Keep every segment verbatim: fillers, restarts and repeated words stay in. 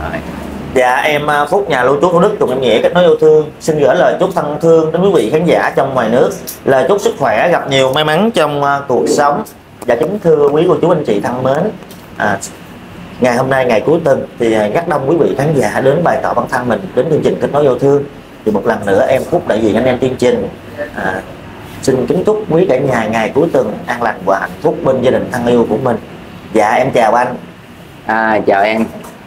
Rồi. Dạ em à, Phúc, nhà lưu trú Thủ Đức, cùng em Nghĩa kết nối yêu thương xin gửi lời chúc thân thương đến quý vị khán giả trong ngoài nước, lời chúc sức khỏe, gặp nhiều may mắn trong uh, cuộc sống. Dạ kính thưa quý cô chú anh chị thân mến, à, ngày hôm nay ngày cuối tuần thì rất đông quý vị khán giả đến bày tỏ bản thân mình đến chương trình kết nối yêu thương. Thì một lần nữa em Phúc đại diện anh em chương trình à, xin kính chúc quý cả nhà ngày cuối tuần an lành và hạnh phúc bên gia đình thân yêu của mình. Dạ em chào anh. À, chào em.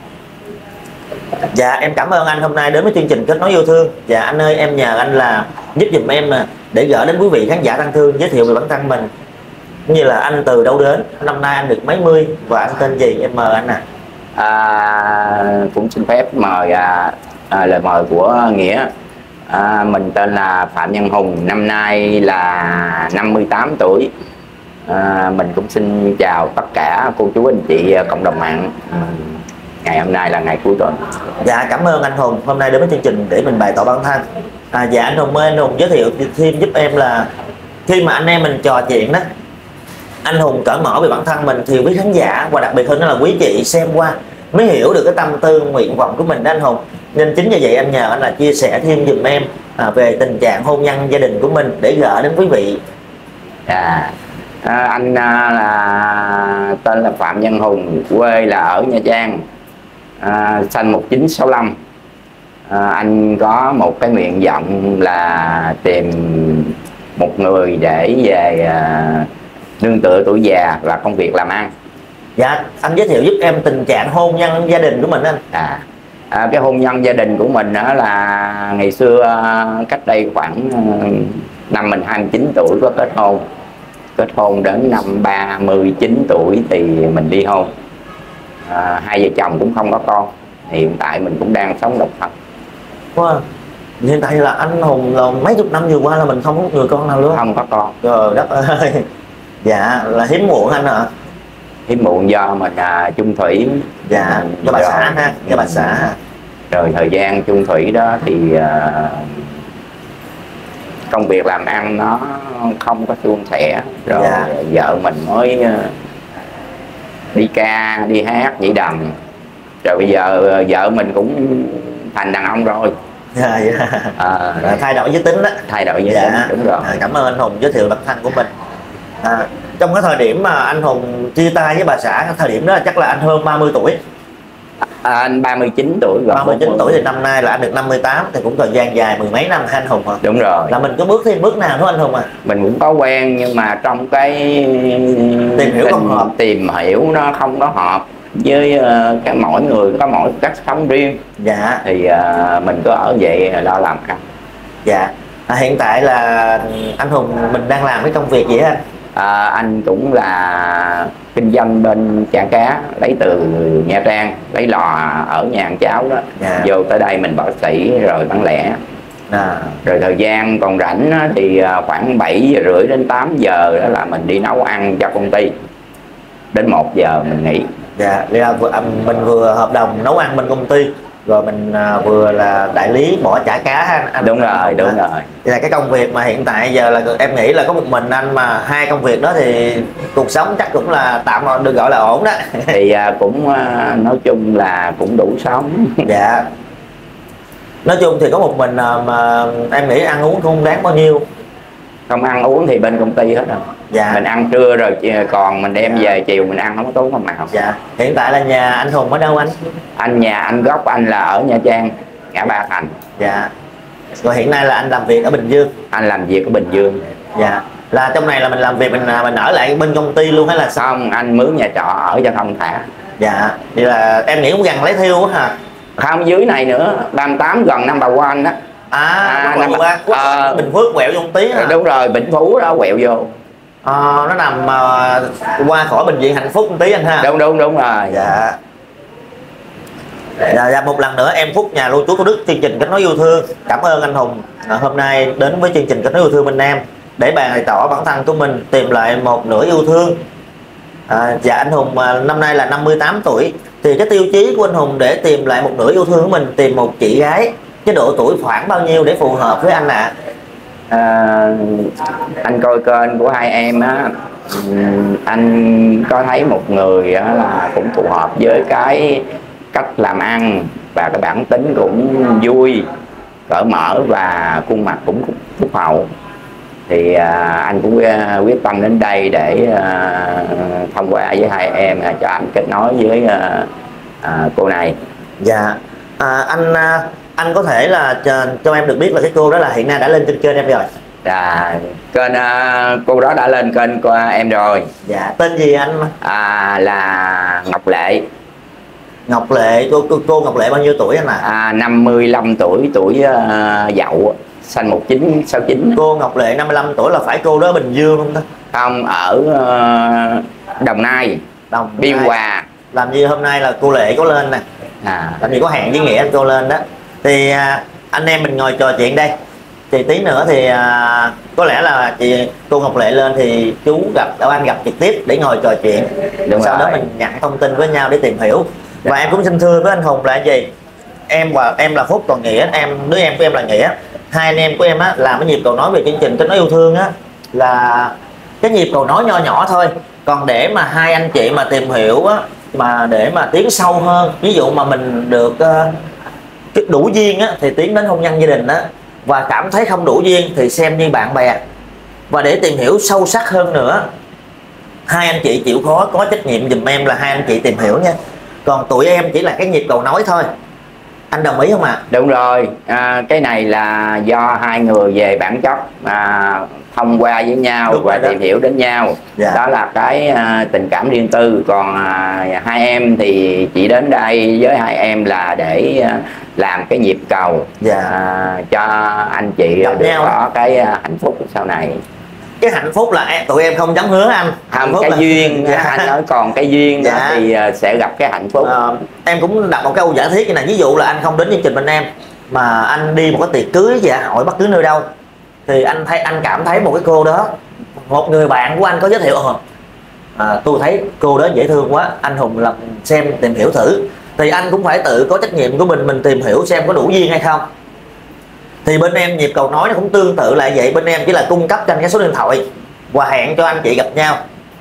Dạ em cảm ơn anh hôm nay đến với chương trình kết nối yêu thương. Dạ anh ơi, em nhờ anh là giúp giùm em để gửi đến quý vị khán giả thân thương, giới thiệu về bản thân mình, cũng như là anh từ đâu đến, năm nay anh được mấy mươi và anh tên gì, em mời anh à. À, cũng xin phép mời à, à, lời mời của Nghĩa. À, mình tên là Phạm Nhân Hùng, năm nay là năm mươi tám tuổi. À, mình cũng xin chào tất cả cô chú anh chị cộng đồng mạng. Ngày hôm nay là ngày cuối tuần. Dạ cảm ơn anh Hùng hôm nay đến với chương trình để mình bày tỏ bản thân. À, dạ anh Hùng ơi, anh Hùng giới thiệu thêm giúp em là khi mà anh em mình trò chuyện đó, anh Hùng cởi mở về bản thân mình thì quý khán giả và đặc biệt hơn đó là quý chị xem qua mới hiểu được cái tâm tư nguyện vọng của mình đó anh Hùng. Nên chính vì vậy em nhờ anh là chia sẻ thêm giùm em à, về tình trạng hôn nhân gia đình của mình để gửi đến quý vị. À, à, anh à, là tên là Phạm Nhân Hùng, quê là ở Nha Trang, à, sinh một chín sáu lăm. À, anh có một cái nguyện vọng là tìm một người để về à, nương tựa tuổi già và công việc làm ăn. Dạ anh giới thiệu giúp em tình trạng hôn nhân gia đình của mình anh. À, à cái hôn nhân gia đình của mình đó là ngày xưa cách đây khoảng năm mình hai mươi chín tuổi có kết hôn. Kết hôn đến năm ba mươi chín tuổi thì mình ly hôn. À, hai vợ chồng cũng không có con. Hiện tại mình cũng đang sống độc thân. Wow. Hiện tại là anh Hùng là mấy chục năm vừa qua là mình không có người con nào luôn. Không có con. Trời đất ơi. Dạ là hiếm muộn anh ạ. Hiếm muộn do mình à, chung thủy. Dạ do bà xã ha, do bà xã ha. Rồi thời gian chung thủy đó thì à, công việc làm ăn nó không có suôn sẻ. Rồi dạ. Vợ mình mới uh, đi ca, đi hát, nhảy đầm. Rồi bây giờ vợ mình cũng thành đàn ông rồi. Dạ, dạ. À, thay đổi giới tính đó. Thay đổi giới dạ. tính, đúng rồi. À, cảm ơn anh Hùng giới thiệu bản thân của mình. À, trong cái thời điểm mà anh Hùng chia tay với bà xã, cái thời điểm đó chắc là anh hơn ba mươi tuổi. À, anh ba mươi chín tuổi rồi. ba mươi chín tuổi thì năm nay là anh được năm mươi tám, thì cũng thời gian dài mười mấy năm anh Hùng à. Đúng rồi. Là mình có bước thêm bước nào nữa anh Hùng à? Mình cũng có quen nhưng mà trong cái tìm hiểu không hợp, tìm hiểu nó không có hợp với uh, cái mỗi người có mỗi cách sống riêng. Dạ. Thì uh, mình cứ ở vậy lo làm ăn. Dạ. À, hiện tại là anh Hùng mình đang làm cái công việc gì anh? À, anh cũng là kinh doanh bên chả cá, lấy từ Nha Trang, lấy lò ở nhà ăn cháo đó. Dạ. Vô tới đây mình bỏ sỉ rồi bán lẻ. À. Rồi thời gian còn rảnh đó, thì khoảng bảy giờ rưỡi đến tám giờ đó là mình đi nấu ăn cho công ty. Đến một giờ mình nghỉ. Dạ, là mình vừa hợp đồng nấu ăn bên công ty, rồi mình à, vừa là đại lý bỏ chả cá anh, anh đúng rồi, đúng rồi. Thì là cái công việc mà hiện tại giờ là em nghĩ là có một mình anh mà hai công việc đó thì cuộc sống chắc cũng là tạm được gọi là ổn đó. Thì à, cũng à, nói chung là cũng đủ sống. Dạ. Nói chung thì có một mình mà em nghĩ ăn uống không đáng bao nhiêu. Không ăn uống thì bên công ty hết rồi. Dạ. Mình ăn trưa rồi còn mình đem về chiều mình ăn không có tốn không màu. Dạ. Hiện tại là nhà anh Hùng ở đâu anh? Anh nhà anh gốc anh là ở Nha Trang, ngã Ba Thành. Dạ. Rồi hiện nay là anh làm việc ở Bình Dương. Anh làm việc ở Bình Dương. Dạ. Là trong này là mình làm việc mình mình ở lại bên công ty luôn hay là sao? Không, anh mướn nhà trọ ở cho thông thả. Dạ. Thì là em nghĩ cũng gần lấy thiêu quá hả? Không, dưới này nữa, ba mươi tám gần năm bà quan đó. À, à năm bà à, Bình Phước quẹo vô một tí hả? Đúng rồi, Bình Phú đó quẹo vô. À, nó nằm uh, qua khỏi bệnh viện Hạnh Phúc một tí anh ha. Đúng đúng đúng rồi. Dạ. Dạ, dạ một lần nữa em Phúc, nhà lưu trú Thủ Đức, chương trình kết nối yêu thương cảm ơn anh Hùng à, hôm nay đến với chương trình kết nối yêu thương bên em để bày tỏ bản thân của mình, tìm lại một nửa yêu thương. À, dạ anh Hùng à, năm nay là năm mươi tám tuổi, thì cái tiêu chí của anh Hùng để tìm lại một nửa yêu thương của mình, tìm một chị gái, cái độ tuổi khoảng bao nhiêu để phù hợp với anh ạ? À? À, anh coi kênh của hai em á, anh có thấy một người á, là cũng phù hợp với cái cách làm ăn và cái bản tính cũng vui, cởi mở và khuôn mặt cũng phúc hậu. Thì à, anh cũng quyết tâm đến đây để à, thông qua với hai em à, cho anh kết nối với à, à, cô này. Dạ. À, anh anh có thể là cho, cho em được biết là cái cô đó là hiện nay đã lên trên kênh em rồi. Dạ, kênh uh, cô đó đã lên kênh của em rồi. Dạ, tên gì anh? À, là Ngọc Lệ. Ngọc Lệ, cô, cô, cô Ngọc Lệ bao nhiêu tuổi anh à? À, năm mươi lăm tuổi, tuổi uh, Dậu, sinh một chín sáu chín. Cô Ngọc Lệ năm mươi lăm tuổi là phải cô đó Bình Dương không ta? Không, ở uh, Đồng Nai, Đồng Biên Nai. Hòa. Làm gì hôm nay là cô Lệ có lên nè. À. Làm gì có hẹn với Nghĩa cô lên đó. Thì à, anh em mình ngồi trò chuyện đây. Thì tí nữa thì à, có lẽ là chị cô Ngọc Lệ lên thì chú gặp đâu anh gặp trực tiếp để ngồi trò chuyện. Đúng sau rồi. đó mình nhận thông tin với nhau để tìm hiểu. Và em cũng xin thưa với anh Hùng là gì? Em và em là Phúc, còn Nghĩa, em đứa em của em là Nghĩa. Hai anh em của em á làm cái nhịp cầu nói về chương trình Kết Nối Yêu Thương á là cái nhịp cầu nói nho nhỏ thôi. Còn để mà hai anh chị mà tìm hiểu á, mà để mà tiến sâu hơn, ví dụ mà mình được uh, đủ duyên á thì tiến đến hôn nhân gia đình á, và cảm thấy không đủ duyên thì xem như bạn bè. Và để tìm hiểu sâu sắc hơn nữa, hai anh chị chịu khó có trách nhiệm giùm em là hai anh chị tìm hiểu nha. Còn tụi em chỉ là cái nhịp cầu nói thôi. Anh đồng ý không ạ? À? Đúng rồi, à, cái này là do hai người về bản chất à, thông qua với nhau. Đúng và tìm hiểu đến nhau. Dạ. Đó là cái à, tình cảm riêng tư. Còn à, hai em thì chỉ đến đây với hai em là để à, làm cái nhịp cầu. Dạ. à, cho anh chị gặp được nhau. Có cái à, hạnh phúc sau này. Cái hạnh phúc là em, tụi em không dám hứa anh. Không, cái là... duyên. Dạ. Anh nói còn cái duyên đó dạ. Thì uh, sẽ gặp cái hạnh phúc. À, em cũng đặt một câu giả thiết như này, ví dụ là anh không đến chương trình bên em mà anh đi một cái tiệc cưới dạ hội bất cứ nơi đâu, thì anh thấy anh cảm thấy một cái cô đó, một người bạn của anh có giới thiệu ờ à, tôi thấy cô đó dễ thương quá, anh Hùng là xem tìm hiểu thử, thì anh cũng phải tự có trách nhiệm của mình, mình tìm hiểu xem có đủ duyên hay không. Thì bên em nhịp cầu nói nó cũng tương tự lại vậy, bên em chỉ là cung cấp cho anh cái số điện thoại và hẹn cho anh chị gặp nhau.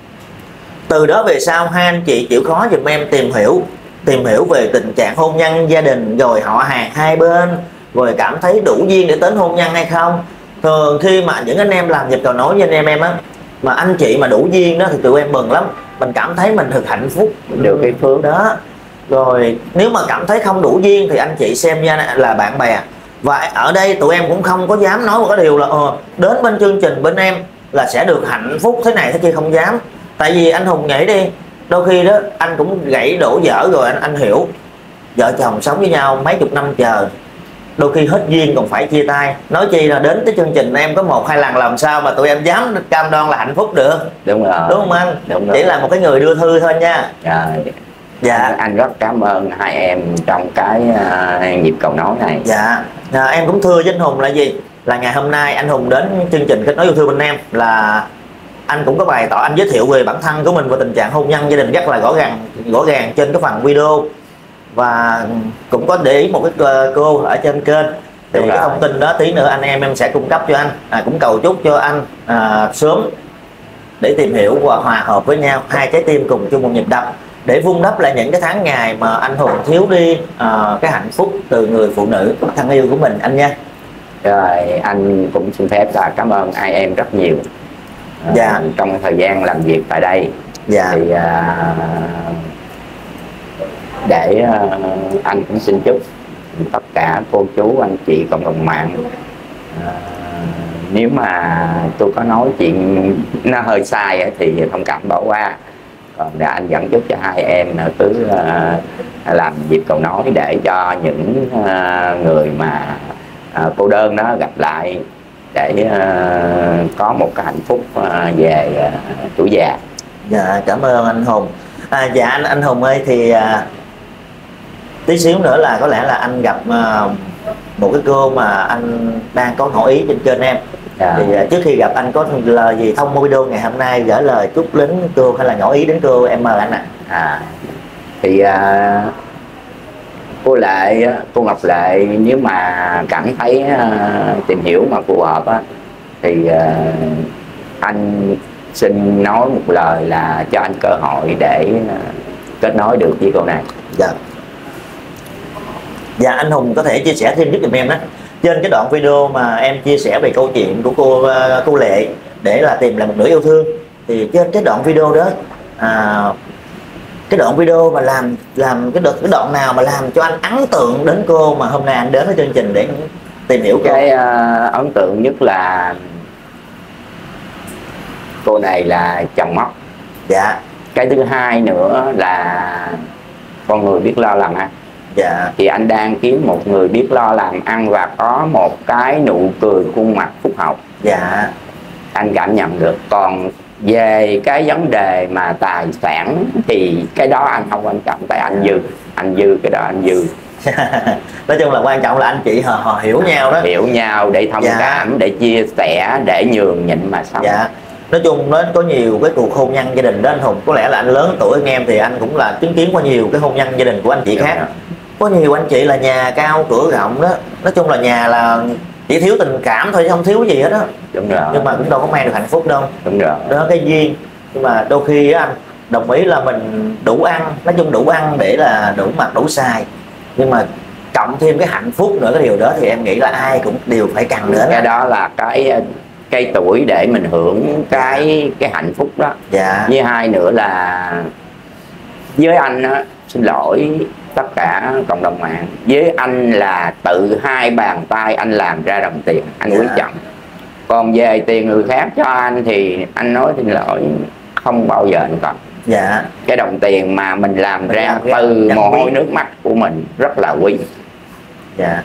Từ đó về sau hai anh chị chịu khó giùm em tìm hiểu tìm hiểu về tình trạng hôn nhân gia đình, rồi họ hàng hai bên, rồi cảm thấy đủ duyên để đến hôn nhân hay không. Thường khi mà những anh em làm nhịp cầu nói với anh em em á, mà anh chị mà đủ duyên đó thì tụi em mừng lắm, mình cảm thấy mình được hạnh phúc, được cái phước đó. Rồi nếu mà cảm thấy không đủ duyên thì anh chị xem nha là bạn bè. Và ở đây tụi em cũng không có dám nói một cái điều là ờ, đến bên chương trình bên em là sẽ được hạnh phúc thế này thế kia, không dám. Tại vì anh Hùng nghĩ đi, đôi khi đó anh cũng gãy đổ dở rồi, anh anh hiểu vợ chồng sống với nhau mấy chục năm chờ, đôi khi hết duyên còn phải chia tay, nói chi là đến cái chương trình em có một hai lần làm sao mà tụi em dám cam đoan là hạnh phúc được. Đúng rồi, đúng không anh? Đúng chỉ rồi. là một cái người đưa thư thôi nha. Rồi. Dạ. Anh, anh rất cảm ơn hai em trong cái uh, nhịp cầu nói này. Dạ. À, em cũng thưa với anh Hùng là gì? Là ngày hôm nay anh Hùng đến chương trình Kết Nối Yêu Thương bên em là anh cũng có bày tỏ, anh giới thiệu về bản thân của mình và tình trạng hôn nhân gia đình rất là rõ ràng rõ ràng trên cái phần video, và cũng có để ý một cái cô ở trên kênh. Thì cái thông tin đó tí nữa anh em em sẽ cung cấp cho anh, à, cũng cầu chúc cho anh à, sớm để tìm hiểu và hòa hợp với nhau, hai trái tim cùng chung một nhịp đập, để vun đắp lại những cái tháng ngày mà anh Hùng thiếu đi uh, cái hạnh phúc từ người phụ nữ thân yêu của mình anh nha. Rồi anh cũng xin phép là cảm ơn ai em rất nhiều. Dạ. Uh, trong thời gian làm việc tại đây. Dạ. Thì uh, để uh, anh cũng xin chúc tất cả cô chú anh chị cộng đồng mạng, uh, nếu mà tôi có nói chuyện nó hơi sai thì thông cảm bỏ qua. Còn để anh dẫn chúc cho hai em cứ uh, làm việc cầu nói để cho những uh, người mà uh, cô đơn đó gặp lại, để uh, có một cái hạnh phúc uh, về uh, tuổi già. Dạ, cảm ơn anh Hùng. À, dạ anh anh Hùng ơi, thì uh, tí xíu nữa là có lẽ là anh gặp uh, một cái cô mà anh đang có ngỏ ý trên kênh em. Dạ. Thì uh, trước khi gặp anh có lời gì thông qua video ngày hôm nay gửi lời chúc đến cô hay là ngỏ ý đến cô, em mời anh ạ. À. à thì uh, cô Lệ, cô Ngọc Lệ, nếu mà cảm thấy uh, tìm hiểu mà phù hợp á, thì uh, anh xin nói một lời là cho anh cơ hội để uh, kết nối được với cô này. Dạ. Dạ anh Hùng có thể chia sẻ thêm giúp giùm em đó, trên cái đoạn video mà em chia sẻ về câu chuyện của cô cô Lệ để là tìm lại một nửa yêu thương, thì trên cái đoạn video đó à, cái đoạn video mà làm làm cái đoạn, cái đoạn nào mà làm cho anh ấn tượng đến cô mà hôm nay anh đến với chương trình để tìm hiểu cô? Cái uh, ấn tượng nhất là cô này là chồng móc. Dạ. Cái thứ hai nữa là con người biết lo làm ăn. Dạ. Thì anh đang kiếm một người biết lo làm ăn và có một cái nụ cười khuôn mặt phúc hậu. Dạ. Anh cảm nhận được. Còn về cái vấn đề mà tài sản thì cái đó anh không quan trọng, tại anh dư, anh dư cái đó anh dư. Nói chung là quan trọng là anh chị họ, họ hiểu nhau đó, hiểu nhau để thông dạ. cảm, để chia sẻ, để nhường nhịn mà sống. Dạ. Nói chung nó có nhiều cái cuộc hôn nhân gia đình đó anh Hùng, có lẽ là anh lớn tuổi hơn em thì anh cũng là chứng kiến qua nhiều cái hôn nhân gia đình của anh chị khác. Dạ. Có nhiều anh chị là nhà cao cửa rộng đó, nói chung là nhà là chỉ thiếu tình cảm thôi chứ không thiếu gì hết đó. Đúng rồi. Nhưng mà cũng đâu có mang được hạnh phúc đâu. Đúng rồi. Đó cái duyên. Nhưng mà đôi khi anh đồng ý là mình đủ ăn, nói chung đủ ăn để là đủ mặc đủ xài, nhưng mà cộng thêm cái hạnh phúc nữa, cái điều đó thì em nghĩ là ai cũng đều phải cần nữa. Cái đó là cái cây tuổi để mình hưởng cái cái hạnh phúc đó. Dạ. Với hai nữa là với anh á, xin lỗi tất cả cộng đồng mạng, với anh là tự hai bàn tay anh làm ra đồng tiền, anh dạ. quý trọng. Còn về tiền người khác cho anh thì anh nói xin lỗi không bao giờ anh cần. Dạ. Cái đồng tiền mà mình làm mình ra làm từ mồ hôi nước mắt của mình rất là quý. Dạ.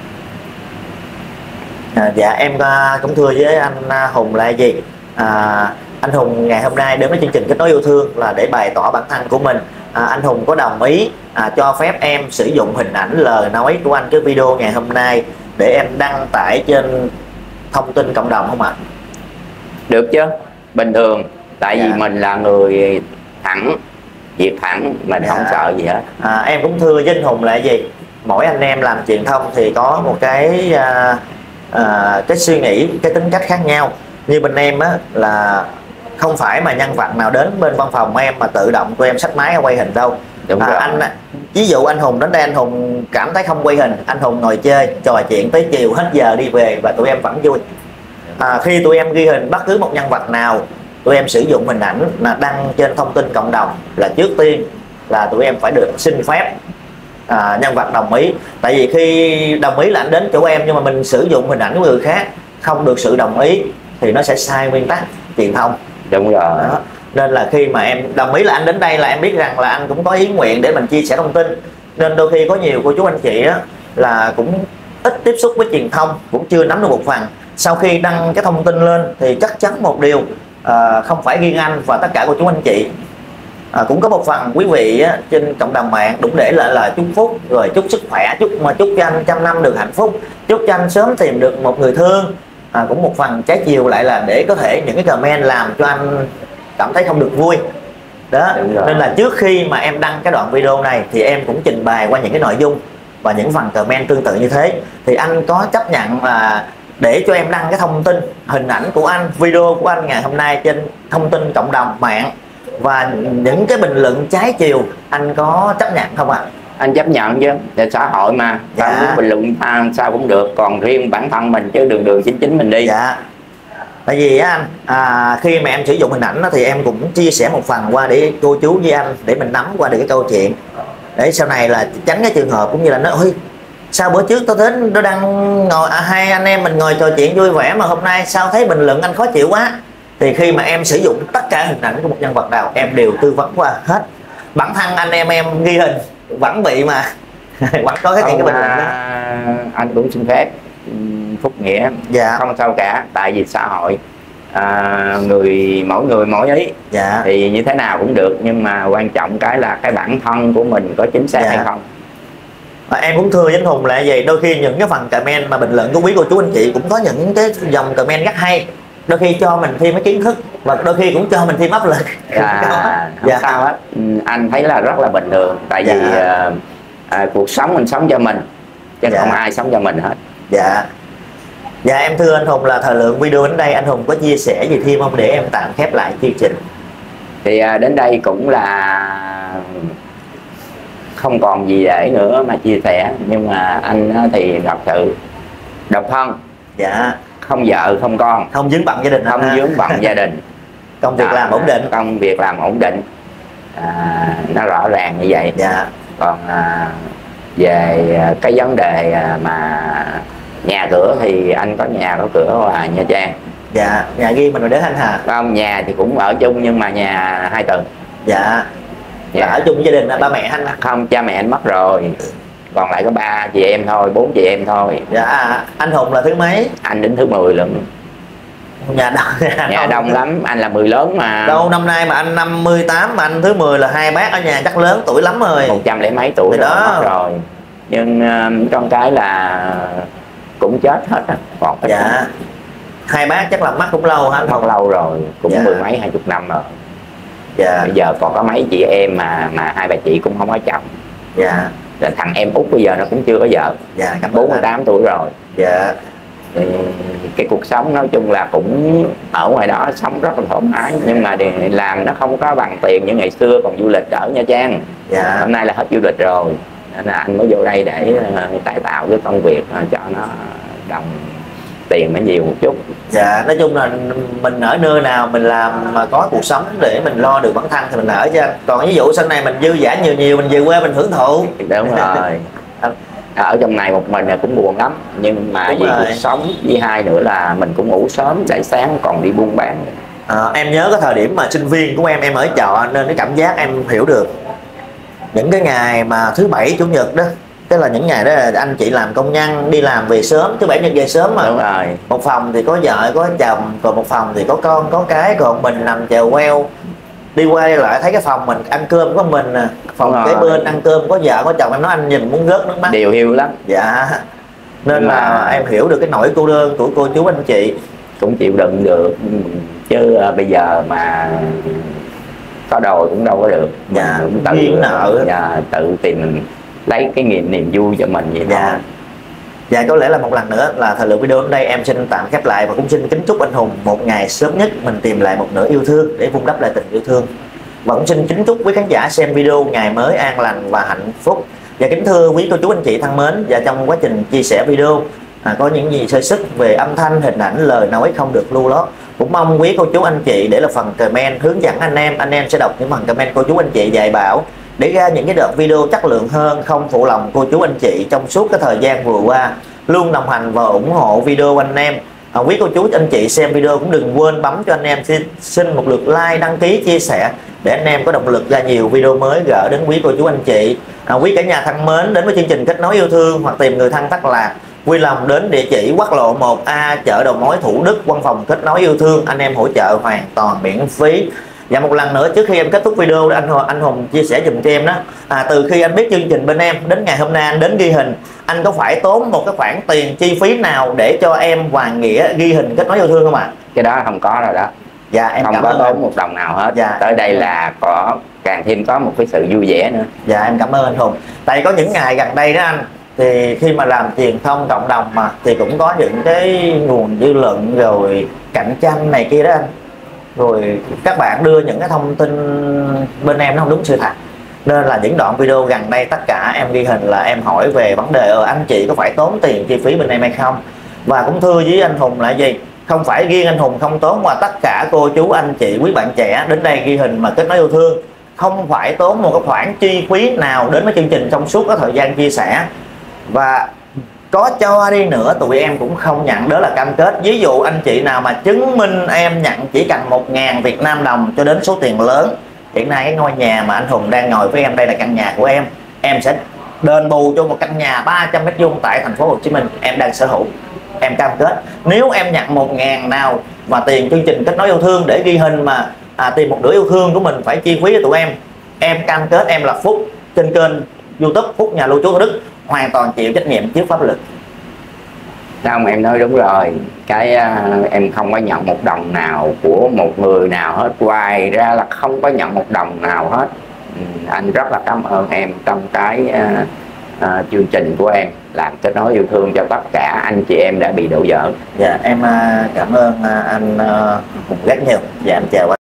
À, dạ em uh, cũng thưa với anh uh, Hùng là gì à, anh Hùng ngày hôm nay đến với chương trình Kết Nối Yêu Thương là để bày tỏ bản thân của mình. à, anh Hùng có đồng ý à, cho phép em sử dụng hình ảnh lời nói của anh cái video ngày hôm nay để em đăng tải trên thông tin cộng đồng không ạ? Được chứ, bình thường, tại dạ. vì mình là người thẳng, việc thẳng, mình dạ. không sợ gì hết. à, Em cũng thưa với anh Hùng là gì, mỗi anh em làm truyền thông thì có một cái uh, À, cái suy nghĩ, cái tính cách khác nhau. Như bên em á là không phải mà nhân vật nào đến bên văn phòng em mà tự động tụi em xách máy quay hình đâu. Đúng à, rồi. Anh ví dụ anh Hùng đến đây anh Hùng cảm thấy không quay hình, anh Hùng ngồi chơi trò chuyện tới chiều hết giờ đi về và tụi em vẫn vui. à, Khi tụi em ghi hình bất cứ một nhân vật nào, tụi em sử dụng hình ảnh là đăng trên thông tin cộng đồng là trước tiên là tụi em phải được xin phép À, nhân vật đồng ý. Tại vì khi đồng ý là anh đến chỗ em nhưng mà mình sử dụng hình ảnh của người khác không được sự đồng ý thì nó sẽ sai nguyên tắc truyền thông. Đúng rồi. Đó. Nên là khi mà em đồng ý là anh đến đây là em biết rằng là anh cũng có ý nguyện để mình chia sẻ thông tin. Nên đôi khi có nhiều cô chú anh chị á, là cũng ít tiếp xúc với truyền thông, cũng chưa nắm được một phần. Sau khi đăng cái thông tin lên thì chắc chắn một điều à, không phải riêng anh và tất cả cô chú anh chị, À, cũng có một phần quý vị á, trên cộng đồng mạng đúng để lại là chúc phúc rồi chúc sức khỏe, chúc mà chúc cho anh trăm năm được hạnh phúc, chúc cho anh sớm tìm được một người thương. à, cũng một phần trái chiều lại là để có thể những cái comment làm cho anh cảm thấy không được vui đó. Nên là trước khi mà em đăng cái đoạn video này thì em cũng trình bày qua những cái nội dung và những phần comment tương tự như thế, thì anh có chấp nhận là để cho em đăng cái thông tin hình ảnh của anh, video của anh ngày hôm nay trên thông tin cộng đồng mạng và những cái bình luận trái chiều, anh có chấp nhận không ạ? À? Anh chấp nhận chứ, để xã hội mà, dạ. ta muốn bình luận ta sao cũng được, còn riêng bản thân mình chứ đường đường chính chính mình đi. Dạ. Tại vì á anh, à, khi mà em sử dụng hình ảnh đó, thì em cũng chia sẻ một phần qua để cô chú với anh để mình nắm qua được cái câu chuyện, để sau này là tránh cái trường hợp cũng như là nói ôi sao bữa trước tôi đến tôi đang ngồi à, hai anh em mình ngồi trò chuyện vui vẻ mà hôm nay sao thấy bình luận anh khó chịu quá. Thì khi mà em sử dụng tất cả hình ảnh của một nhân vật nào em đều tư vấn qua hết. Bản thân anh em em ghi hình vẫn bị mà vẫn có cái chuyện cái bình luận đó. Anh cũng xin phép Phúc Nghĩa, dạ. không sao cả, tại vì xã hội à, người mỗi người mỗi ý, dạ. thì như thế nào cũng được, nhưng mà quan trọng cái là cái bản thân của mình có chính xác dạ. hay không. Và em cũng thưa với anh Hùng là gì, đôi khi những cái phần comment mà bình luận của quý cô chú anh chị cũng có những cái dòng comment rất hay, đôi khi cho mình thêm cái kiến thức và đôi khi cũng cho mình thêm áp lực. À, không dạ. sao hết, anh thấy là rất là bình thường, tại vì dạ. à, à, cuộc sống mình sống cho mình chứ dạ. không ai sống cho mình hết. Dạ. Dạ em thưa anh Hùng là thời lượng video đến đây, anh Hùng có chia sẻ gì thêm không để em tạm khép lại chương trình? Thì à, đến đây cũng là không còn gì để nữa mà chia sẻ, nhưng mà anh thì thật sự độc thân. Dạ. Không vợ không con, không vướng bận gia đình, không vướng bận gia đình, công việc à, làm ổn định, công việc làm ổn định, à, nó rõ ràng như vậy. Dạ. Còn à, về cái vấn đề mà nhà cửa thì anh có nhà có cửa và Nha Trang. Dạ. Nhà riêng mình rồi đến anh hả? Không, nhà thì cũng ở chung nhưng mà nhà hai tầng. Dạ. Dạ. Ở chung với gia đình là ba mẹ anh? Không, cha mẹ anh mất rồi, còn lại có ba chị em thôi, bốn chị em thôi. Dạ. Anh Hùng là thứ mấy? Anh đến thứ mười lận. Nhà đông, nhà, nhà đông lắm, anh là mười lớn mà. Đâu năm nay mà anh năm mươi tám mà anh thứ mười là hai bác ở nhà chắc lớn tuổi lắm rồi. Một trăm lẻ mấy tuổi rồi, đó mất rồi. Nhưng uh, con cái là cũng chết hết á, còn ít. Dạ không? Hai bác chắc là mất cũng lâu hả? Mất lâu rồi, cũng dạ. mười mấy hai chục năm rồi. Dạ. Bây giờ còn có mấy chị em mà mà hai bà chị cũng không có chồng. Dạ. Rồi thằng em út bây giờ nó cũng chưa có vợ. Dạ. bốn mươi tám tuổi rồi. Dạ. Thì cái cuộc sống nói chung là cũng ở ngoài đó sống rất là thoải mái, nhưng mà để làm nó không có bằng tiền như ngày xưa còn du lịch ở Nha Trang. Dạ. Hôm nay là hết du lịch rồi, nên là anh mới vô đây để uh, cải tạo cái công việc uh, cho nó đồng tiền nó nhiều một chút. Dạ, nói chung là mình ở nơi nào mình làm mà có cuộc sống để mình lo được bản thân thì mình ở chứ. Còn ví dụ sau này mình dư giả nhiều nhiều mình về quê mình hưởng thụ. Đúng rồi. Ở trong này một mình là cũng buồn lắm, nhưng mà vì cuộc sống với hai nữa là mình cũng ngủ sớm để sáng còn đi buôn bán. À, em nhớ cái thời điểm mà sinh viên của em em ở trọ nên cái cảm giác em hiểu được những cái ngày mà thứ bảy chủ nhật đó, tức là những ngày đó là anh chị làm công nhân đi làm về sớm, thứ bảy nhật về sớm mà. Đúng rồi. Một phòng thì có vợ có chồng, còn một phòng thì có con có cái, còn mình nằm chèo queo đi qua đi lại thấy cái phòng mình ăn cơm có mình nè, phòng kế bên ăn cơm có vợ có chồng, em nói anh nhìn muốn rớt nước mắt. Điều hiu lắm. Dạ. Nên mà... là em hiểu được cái nỗi cô đơn của cô chú anh chị. Cũng chịu đựng được chứ uh, bây giờ mà có đòi cũng đâu có được. Dạ. Cũng tự nợ. Dạ, tự tìm lấy cái niềm niềm vui cho mình vậy. Dạ. Thôi. Dạ, có lẽ là một lần nữa là thời lượng video đến đây em xin tạm khép lại, và cũng xin kính chúc anh Hùng một ngày sớm nhất mình tìm lại một nửa yêu thương để vun đắp lại tình yêu thương. Và cũng xin kính chúc quý khán giả xem video ngày mới an lành và hạnh phúc. Và kính thưa quý cô chú anh chị thân mến, và trong quá trình chia sẻ video à, có những gì sơ sức về âm thanh, hình ảnh, lời nói không được lưu lót, cũng mong quý cô chú anh chị để là phần comment hướng dẫn anh em, anh em sẽ đọc những phần comment cô chú anh chị dạy bảo để ra những cái đợt video chất lượng hơn, không phụ lòng cô chú anh chị trong suốt cái thời gian vừa qua luôn đồng hành và ủng hộ video anh em. À, quý cô chú anh chị xem video cũng đừng quên bấm cho anh em xin, xin một lượt like, đăng ký, chia sẻ để anh em có động lực ra nhiều video mới gỡ đến quý cô chú anh chị. À, quý cả nhà thân mến, đến với chương trình Kết Nối Yêu Thương hoặc tìm người thân thất lạc, vui lòng đến địa chỉ quốc lộ một A, chợ đầu mối Thủ Đức, văn phòng Kết Nối Yêu Thương, anh em hỗ trợ hoàn toàn miễn phí. Và một lần nữa trước khi em kết thúc video, anh anh Hùng chia sẻ dùm cho em đó, à, từ khi anh biết chương trình bên em đến ngày hôm nay anh đến ghi hình, anh có phải tốn một cái khoản tiền chi phí nào để cho em Hoàng Nghĩa ghi hình Kết Nối Yêu Thương không ạ? À? Cái đó không có rồi đó. Dạ, em không cảm có ơn tốn anh. một đồng nào hết. Dạ. Tới đây là có càng thêm có một cái sự vui vẻ nữa. Dạ, em cảm ơn anh Hùng. Tại có những ngày gần đây đó anh, thì khi mà làm truyền thông cộng đồng mà thì cũng có những cái nguồn dư luận rồi cạnh tranh này kia đó anh, rồi các bạn đưa những cái thông tin bên em nó không đúng sự thật, nên là những đoạn video gần đây tất cả em ghi hình là em hỏi về vấn đề ờ, anh chị có phải tốn tiền chi phí bên em hay không. Và cũng thưa với anh Hùng là gì, không phải riêng anh Hùng không tốn, mà tất cả cô chú anh chị quý bạn trẻ đến đây ghi hình mà Kết Nối Yêu Thương không phải tốn một cái khoản chi phí nào đến với chương trình trong suốt cái thời gian chia sẻ. Và có cho đi nữa tụi em cũng không nhận, đó là cam kết. Ví dụ anh chị nào mà chứng minh em nhận chỉ cần một ngàn Việt Nam đồng cho đến số tiền lớn, hiện nay cái ngôi nhà mà anh Hùng đang ngồi với em đây là căn nhà của em, em sẽ đền bù cho một căn nhà ba trăm mét vuông tại thành phố Hồ Chí Minh em đang sở hữu. Em cam kết nếu em nhận một ngàn nào mà tiền chương trình Kết Nối Yêu Thương để ghi hình mà à, tìm một nửa yêu thương của mình phải chi phí cho tụi em, em cam kết em là Phúc trên kênh YouTube Phúc Nhà Lưu Trú Thủ Đức hoàn toàn chịu trách nhiệm trước pháp luật. Không, em nói đúng rồi. Cái uh, em không có nhận một đồng nào của một người nào hết, ngoài ra là không có nhận một đồng nào hết. Ừ, anh rất là cảm ơn em trong cái uh, uh, chương trình của em làm Kết Nối Yêu Thương cho tất cả anh chị em đã bị đổ vỡ. Dạ, em uh, cảm ơn uh, anh uh, Hùng rất nhiều. Dạ, em chào anh.